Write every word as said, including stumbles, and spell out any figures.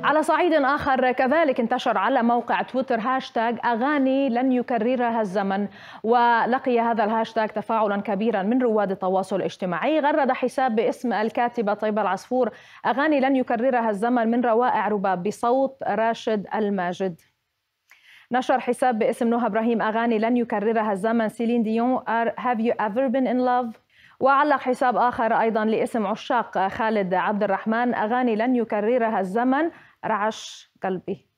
على صعيد آخر كذلك انتشر على موقع تويتر هاشتاغ أغاني لن يكررها الزمن، ولقي هذا الهاشتاغ تفاعلا كبيرا من رواد التواصل الاجتماعي. غرد حساب باسم الكاتبة طيبة العصفور أغاني لن يكررها الزمن من روائع رباب بصوت راشد الماجد. نشر حساب باسم نهى إبراهيم أغاني لن يكررها الزمن سيلين ديون Have you ever been in love. وعلق حساب آخر أيضا لاسم عشاق خالد عبد الرحمن أغاني لن يكررها الزمن رعش قلبي.